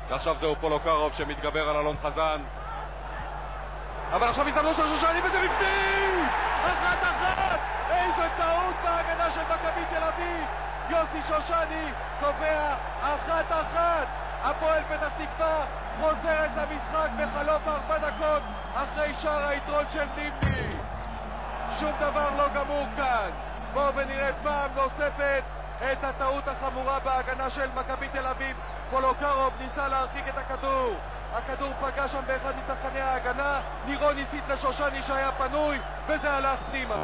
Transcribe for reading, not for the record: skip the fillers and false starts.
ועכשיו זהו פולוקרוב שמתגבר על אלון חזן, אבל עכשיו הזדמנות של שושני וזה בפנים! 1-1! איזו טעות בהגנה של מכבי תל אביב! יוסי שושני קובע 1-1! הפועל פתח תקווה חוזרת למשחק בחלוף 4 דקות אחרי שער היתרון של נימני. שום דבר לא גמור כאן. בואו ונראה פעם נוספת את הטעות החמורה בהגנה של מכבי תל אביב. פולוקרוב ניסה להרחיק את הכדור, הכדור פגע שם באחד משחקני ההגנה, נירון הציץ לשושני שהיה פנוי וזה הלך פנימה.